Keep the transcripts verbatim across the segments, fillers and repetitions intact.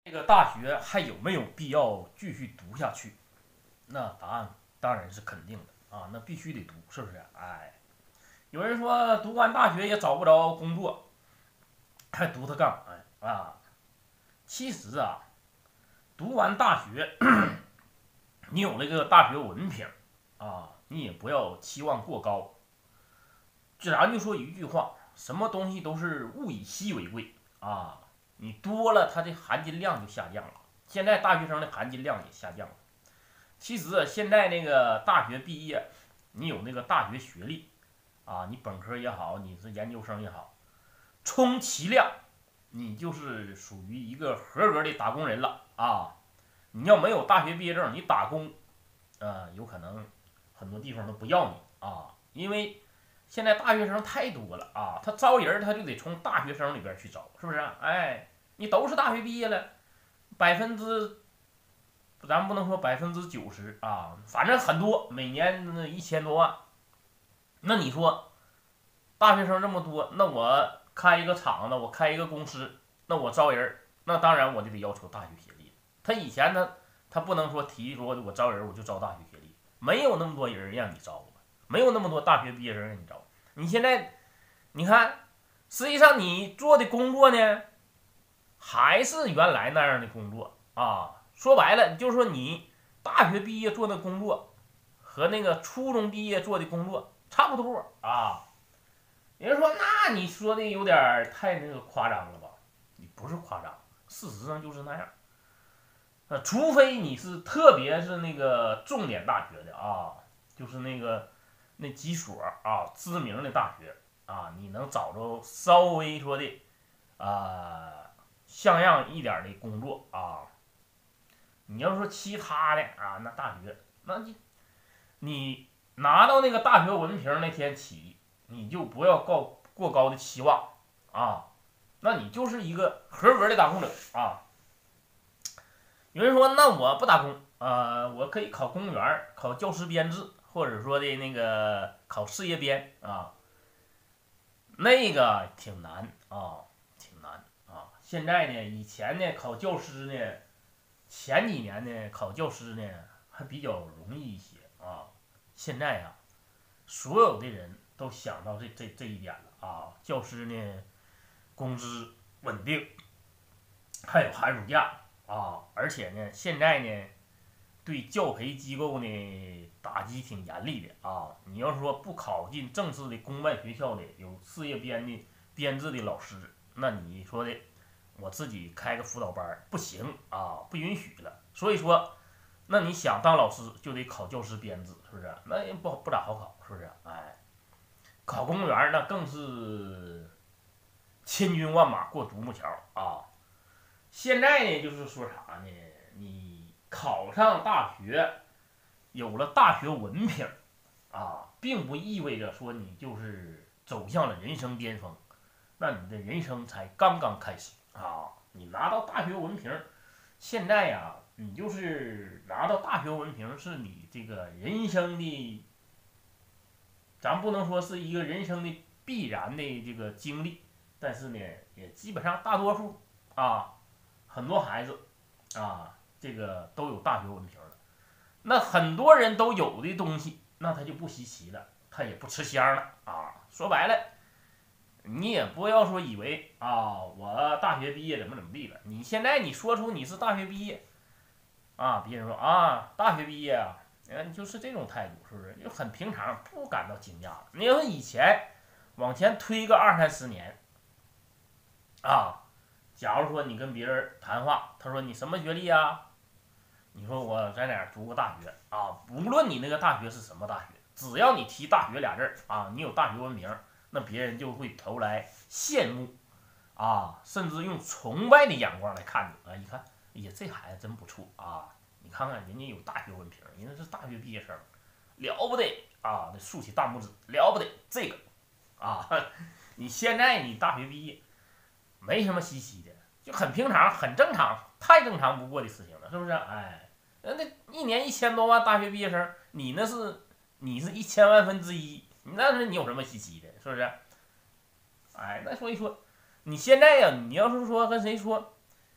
这个大学还有没有必要继续读下去？那答案当然是肯定的啊，那必须得读，是不是？哎，有人说读完大学也找不着工作，还读它干嘛呀？啊，其实啊，读完大学，你有那个大学文凭啊，你也不要期望过高。咱就说一句话，什么东西都是物以稀为贵啊，你多了，它的含金量就下降了。现在大学生的含金量也下降了。其实啊现在那个大学毕业，你有那个大学学历啊，你本科也好，你是研究生也好，充其量你就是属于一个合格的打工人了啊。你要没有大学毕业证，你打工，呃，有可能很多地方都不要你啊，因为现在大学生太多了啊，他招人他就得从大学生里边去招，是不是？哎，你都是大学毕业了，百分之咱不能说百分之九十啊，反正很多，每年一千多万。那你说大学生这么多，那我开一个厂子，我开一个公司，那我招人，那当然我就得要求大学学历。他以前呢，他不能说提说我招人我就招大学学历，没有那么多人让你招，没有那么多大学毕业生让你招。你现在你看，实际上你做的工作呢，还是原来那样的工作啊。说白了，就是说你大学毕业做的工作和那个初中毕业做的工作差不多啊。有人说，那你说的有点太那个夸张了吧？你不是夸张，事实上就是那样。呃，除非你是特别是那个重点大学的啊，就是那个那几所啊知名的大学啊，你能找着稍微说的啊像样一点的工作啊。你要说其他的啊，那大学那你你拿到那个大学文凭那天起，你就不要高过高的期望啊，那你就是一个合格的打工者啊。有人说，那我不打工，呃，我可以考公务员，考教师编制，或者说的那个考事业编啊，那个挺难啊，挺难啊。现在呢，以前呢考教师呢，前几年呢考教师呢还比较容易一些啊。现在呀、啊所有的人都想到这这这一点了啊。教师呢，工资稳定，还有寒暑假啊，而且呢，现在呢，对教培机构呢打击挺严厉的啊。你要说不考进正式的公办学校的有事业编的编制的老师，那你说的我自己开个辅导班不行啊，不允许了。所以说，那你想当老师就得考教师编制，是不是？那也不不咋好考，是不是？哎，考公务员那更是千军万马过独木桥啊。现在呢，就是说啥呢？你考上大学，有了大学文凭啊，并不意味着说你就是走向了人生巅峰，那你的人生才刚刚开始啊！你拿到大学文凭，现在呀，你就是拿到大学文凭是你这个人生的，咱不能说是一个人生的必然的这个经历，但是呢，也基本上大多数啊，很多孩子啊，这个都有大学文凭了。那很多人都有的东西，那他就不稀奇了，他也不吃香了啊。说白了，你也不要说以为啊，我大学毕业怎么怎么地了。你现在你说出你是大学毕业啊，别人说啊，大学毕业啊，嗯，就是这种态度，是不是？就很平常，不感到惊讶了。你要说以前往前推个二三十年啊，假如说你跟别人谈话，他说你什么学历啊？你说我在哪儿读过大学啊？无论你那个大学是什么大学，只要你提大学俩字儿啊，你有大学文凭，那别人就会投来羡慕啊，甚至用崇拜的眼光来看你啊。一看，哎呀，这孩子真不错啊！你看看人家有大学文凭，人家是大学毕业生，了不得啊！得竖起大拇指，了不得这个啊！你现在你大学毕业，没什么稀奇的，就很平常，很正常，太正常不过的事情了，是不是？哎，那那一年一千多万大学毕业生，你那是你是一千万分之一，你那是你有什么稀奇的，是不是？哎，那所以说，你现在呀，你要是说跟谁说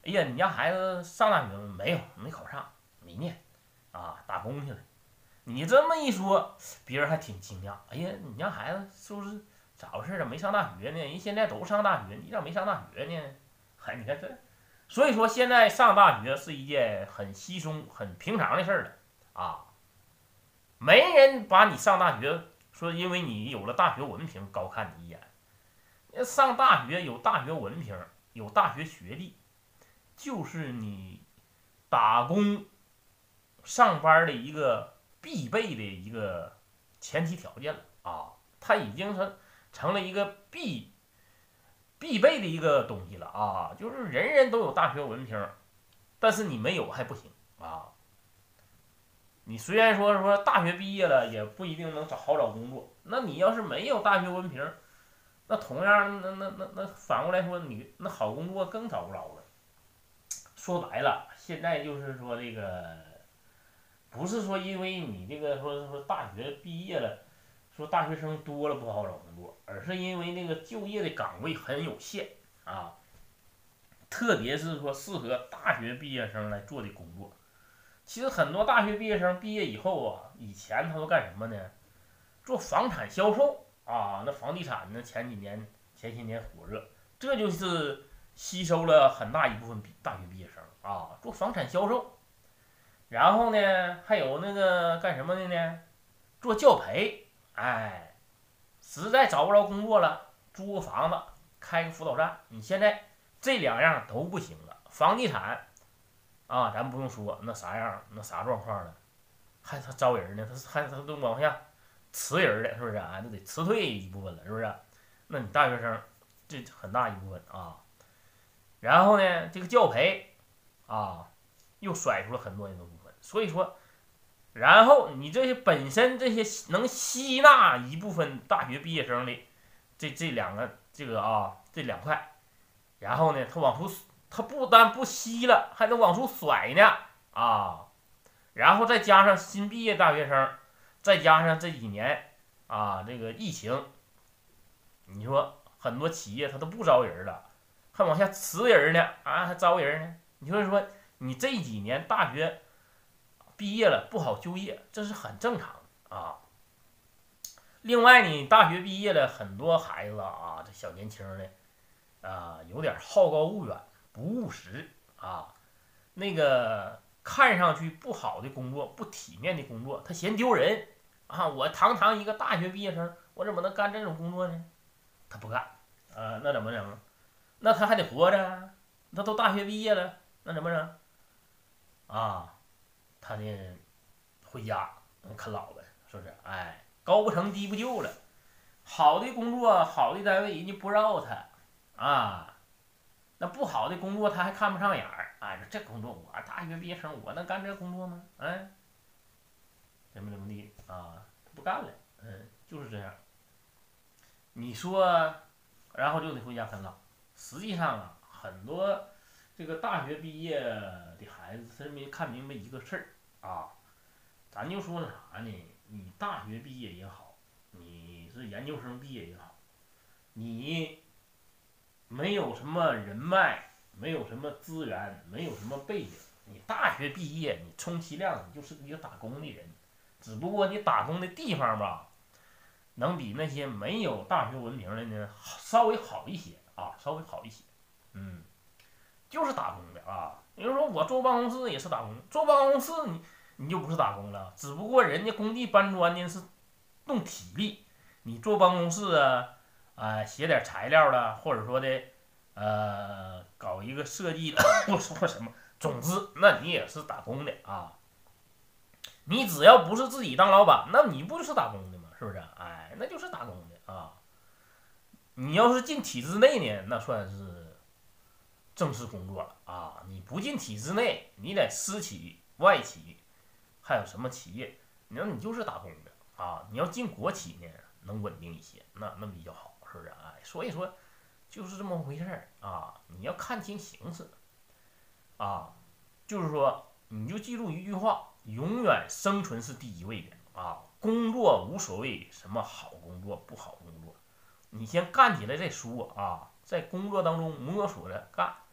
哎呀，你家孩子上大学吗？没有，没考上，没念，啊，打工去了。你这么一说，别人还挺惊讶。哎呀，你家孩子是不是咋回事啊？没上大学呢？人现在都上大学，你咋没上大学呢？嗨，你看这，所以说现在上大学是一件很稀松、很平常的事儿了啊。没人把你上大学说，因为你有了大学文凭高看你一眼。上大学有大学文凭，有大学学历，就是你打工上班的一个必备的一个前提条件了啊。它已经是成了一个必必备的一个东西了啊。就是人人都有大学文凭，但是你没有还不行啊。你虽然说说大学毕业了，也不一定能找好找工作。那你要是没有大学文凭，那同样那那那那反过来说，你那好工作更找不着了。说白了，现在就是说这个，不是说因为你这个说说大学毕业了，说大学生多了不好找工作，而是因为那个就业的岗位很有限啊，特别是说适合大学毕业生来做的工作。其实很多大学毕业生毕业以后啊，以前他都干什么呢？做房产销售啊。那房地产呢，前几年前些年火热，这就是吸收了很大一部分大学毕业生啊，做房产销售。然后呢，还有那个干什么的呢？做教培。哎，实在找不着工作了，租个房子，开个辅导站。你现在这两样都不行了，房地产啊，咱不用说，那啥样，那啥状况了，还他招人呢，他还他都往下辞人了，是不是啊？那得辞退一部分了，是不是？那你大学生这很大一部分啊。然后呢，这个教培啊，又甩出了很多人的部分。所以说，然后你这些本身这些能吸纳一部分大学毕业生的这这两个这个啊这两块，然后呢，他往出，他不单不吸了，还能往出甩呢啊。然后再加上新毕业大学生，再加上这几年啊这个疫情，你说很多企业他都不招人了，还往下辞人呢啊，还招人呢。你就是说你这几年大学毕业了不好就业，这是很正常的啊。另外你大学毕业了，很多孩子啊，这小年轻的啊，有点好高骛远，不务实啊。那个看上去不好的工作，不体面的工作，他嫌丢人啊。我堂堂一个大学毕业生，我怎么能干这种工作呢？他不干啊。那怎么整？那他还得活着，他都大学毕业了，那怎么整啊？他呢，回家啃老呗，是不是？哎，高不成低不就了。好的工作，好的单位，人家不绕他啊。那不好的工作他还看不上眼儿，哎，这工作我大学毕业生我能干这工作吗？哎，怎么怎么地啊？不干了，嗯，就是这样。你说，然后就得回家啃老。实际上啊，很多这个大学毕业的孩子，他没看明白一个事儿啊。咱就说啥呢？你大学毕业也好，你是研究生毕业也好，你没有什么人脉，没有什么资源，没有什么背景，你大学毕业，你充其量你就是一个打工的人，只不过你打工的地方吧，能比那些没有大学文凭的呢稍微好一些啊，稍微好一些。嗯，就是打工的啊。比如说我坐办公室也是打工，坐办公室你你就不是打工了，只不过人家工地搬砖呢是动体力，你坐办公室啊，啊、呃、写点材料了，或者说的呃搞一个设计的，或说什么，总之那你也是打工的啊。你只要不是自己当老板，那你不就是打工的吗？是不是？哎，那就是打工的啊。你要是进体制内呢，那算是正式工作了啊。你不进体制内，你在私企、外企，还有什么企业，你说你就是打工的啊。你要进国企呢，能稳定一些，那那比较好，是不是？哎，所以说就是这么回事儿啊。你要看清形势啊，就是说你就记住一句话。永远生存是第一位的啊！工作无所谓什么好工作不好工作，你先干起来再说啊！在工作当中摸索着干，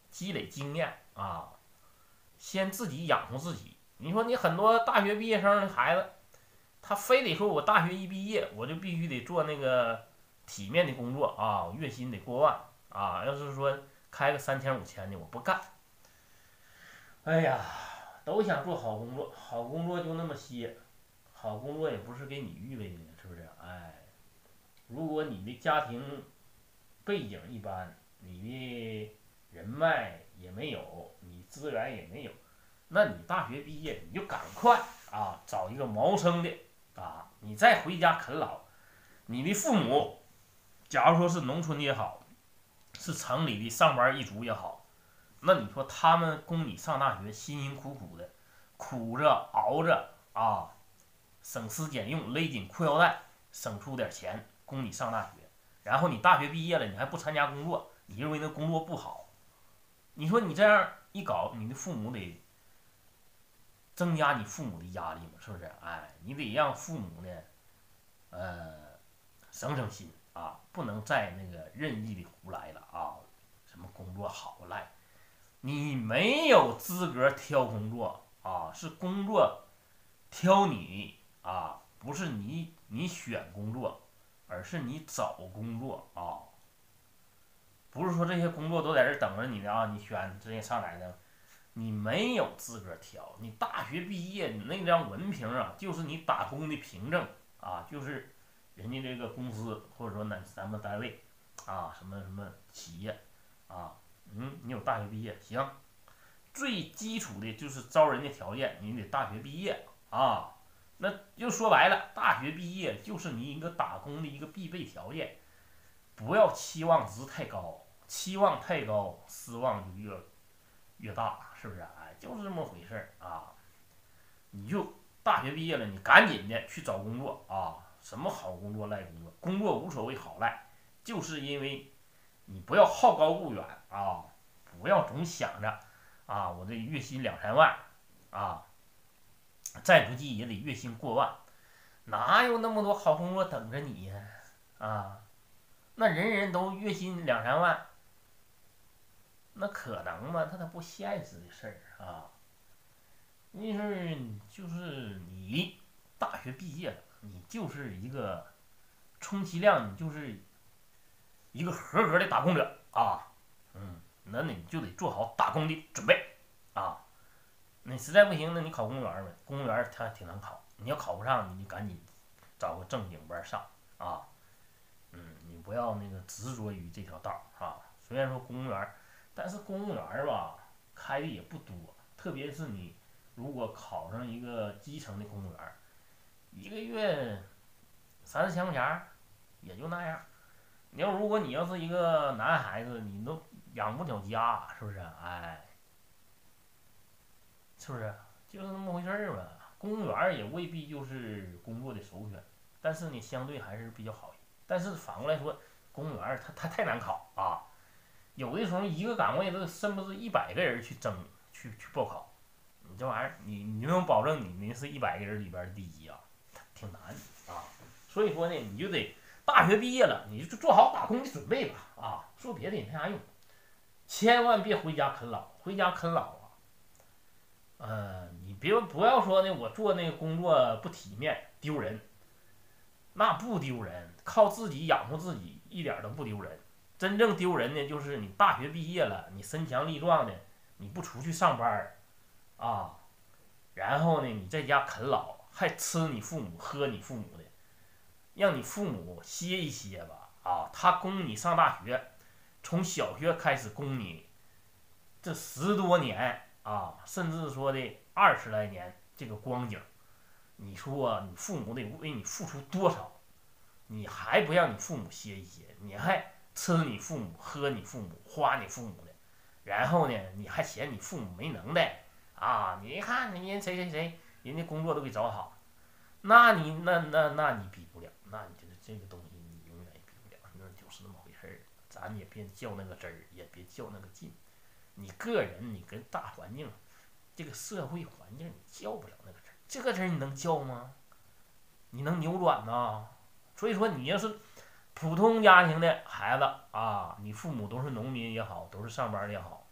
积累经验啊，先自己养活自己。你说你很多大学毕业生的孩子，他非得说我大学一毕业我就必须得做那个体面的工作啊，月薪得过万啊，要是说开个三千五千的我不干。哎呀，都想做好工作，好工作就那么些，好工作也不是给你预备的，是不是？哎，如果你的家庭背景一般，你的人脉也没有，你资源也没有，那你大学毕业你就赶快啊找一个谋生的啊，你再回家啃老。你的父母，假如说是农村的也好，是城里的上班一族也好，那你说他们供你上大学，辛辛苦苦的，苦着熬着啊，省吃俭用，勒紧裤腰带，省出点钱供你上大学。然后你大学毕业了，你还不参加工作，你认为那工作不好，你说你这样一搞，你的父母得增加你父母的压力嘛，是不是？哎，你得让父母呢，呃，省省心啊，不能再那个任意的胡来了啊，什么工作好赖，你没有资格挑工作啊，是工作挑你啊，不是你你选工作，而是你找工作啊，不是说这些工作都在这等着你呢啊，你选直接上来的，你没有资格挑。你大学毕业，你那张文凭啊，就是你打工的凭证啊，就是人家这个公司或者说咱咱们单位啊，什么什么企业啊，嗯，你有大学毕业行。最基础的就是招人的条件，你得大学毕业啊。那就说白了，大学毕业就是你一个打工的一个必备条件。不要期望值太高，期望太高，失望就越越大，是不是？哎，就是这么回事儿啊。你就大学毕业了，你赶紧的去找工作啊。什么好工作赖工作，工作无所谓好赖，就是因为你不要好高骛远啊，不要总想着啊，我这月薪两三万啊，再不济也得月薪过万，哪有那么多好工作等着你呀？啊，那人人都月薪两三万，那可能吗？他他不现实的事儿啊。你是就是你大学毕业了，你就是一个充其量你就是一个合格的打工者啊。嗯，那你就得做好打工的准备啊。你实在不行，那你考公务员呗，公务员他挺难考，你要考不上，你就赶紧找个正经班上啊。嗯，你不要那个执着于这条道啊。虽然说公务员，但是公务员吧开的也不多，特别是你如果考上一个基层的公务员，一个月三四千块钱也就那样。你要如果你要是一个男孩子，你都养不了家，是不是？哎，是不是？就是那么回事儿吧。公务员也未必就是工作的首选，但是呢，相对还是比较好。但是反过来说，公务员他他太难考啊，有的时候一个岗位都甚至是一百个人去争去去报考，你这玩意儿你你能保证你那是一百个人里边的第一啊？挺难啊。所以说呢，你就得大学毕业了，你就做好打工的准备吧啊。说别的也没啥用，千万别回家啃老，回家啃老啊。呃，你别不要说呢，我做那个工作不体面丢人，那不丢人，靠自己养活自己一点都不丢人。真正丢人的就是你大学毕业了，你身强力壮的，你不出去上班啊，然后呢你在家啃老，还吃你父母喝你父母的，让你父母歇一歇吧啊！他供你上大学，从小学开始供你，这十多年啊，甚至说的二十来年这个光景，你说你父母得为你付出多少？你还不让你父母歇一歇，你还吃你父母喝你父母花你父母的，然后呢你还嫌你父母没能耐啊？你一看人谁谁谁，人家工作都给找好，那你那那那你比不了，那你就是这个东西你永远也比不了，那就是那么回事儿。咱也别较那个真儿，也别较那个劲。你个人你跟大环境，这个社会环境你较不了那个真儿，这个真儿你能较吗？你能扭转吗？所以说你要是普通家庭的孩子啊，你父母都是农民也好，都是上班也好，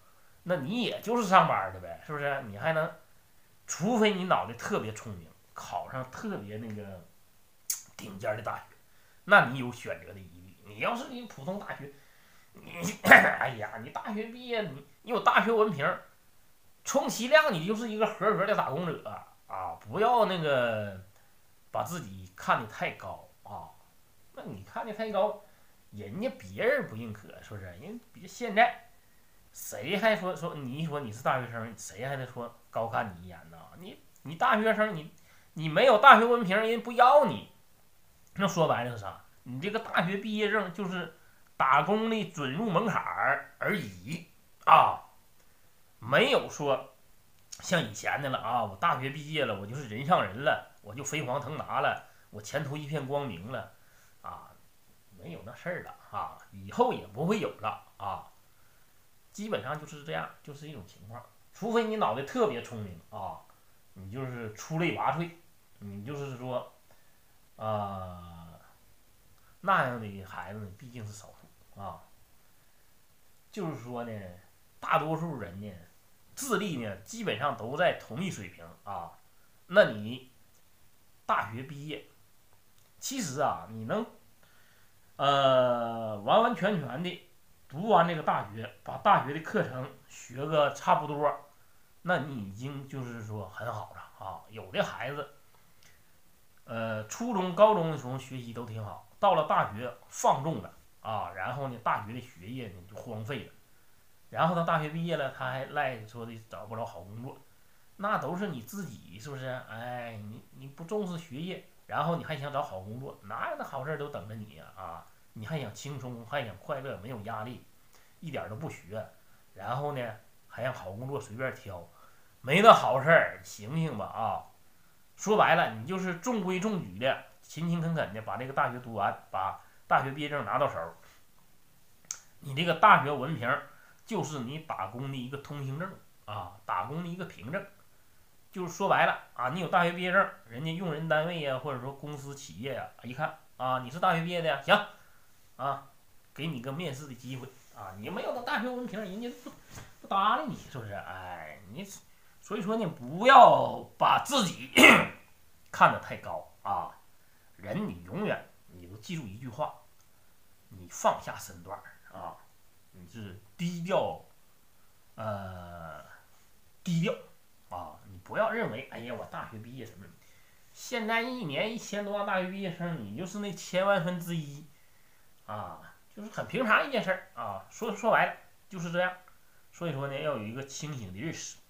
那你也就是上班的呗，是不是？你还能，除非你脑袋特别聪明，考上特别那个顶尖的大学，那你有选择的余地。你要是你普通大学，你哎呀，你大学毕业，你你有大学文凭，充其量你就是一个合格的打工者啊！不要那个把自己看得太高啊。那你看得太高，人家别人不认可，是不是？人别现在谁还说说你说你是大学生，谁还得说高看你一眼呢？你你大学生，你你没有大学文凭，人不要你。那说白了是啥？你这个大学毕业证就是打工的准入门槛而已啊，没有说像以前的了啊。我大学毕业了，我就是人上人了，我就飞黄腾达了，我前途一片光明了啊，没有那事儿了啊，以后也不会有了啊。基本上就是这样，就是一种情况。除非你脑袋特别聪明啊，你就是出类拔萃，你就是说啊、呃，那样的孩子呢，毕竟是少数啊。就是说呢，大多数人呢，智力呢，基本上都在同一水平啊。那你大学毕业，其实啊，你能呃完完全全的读完这个大学，把大学的课程学个差不多，那你已经就是说很好了啊。有的孩子，呃，初中、高中的时候学习都挺好，到了大学放纵了啊，然后呢，大学的学业呢就荒废了，然后他大学毕业了，他还赖说的找不着好工作，那都是你自己是不是？哎，你你不重视学业，然后你还想找好工作，哪有那好事都等着你呀啊？你还想轻松，还想快乐，没有压力，一点都不学，然后呢还让好工作随便挑，没那好事儿，醒醒吧啊！说白了，你就是中规中矩的，勤勤恳恳的把这个大学读完，把大学毕业证拿到手，你这个大学文凭就是你打工的一个通行证啊，打工的一个凭证。就是说白了啊，你有大学毕业证，人家用人单位呀，或者说公司企业呀，一看啊，你是大学毕业的呀，行啊，给你个面试的机会啊。你没有那大学文凭，人家不不搭理你，是不是？哎，你所以说呢，不要把自己看得太高啊。人你永远你都记住一句话，你放下身段啊，你是低调，呃，低调啊，你不要认为，哎呀，我大学毕业什么什么，现在一年一千多万大学毕业生，你就是那千万分之一啊，就是很平常一件事儿啊。说说白了就是这样，所以说呢，要有一个清醒的认识。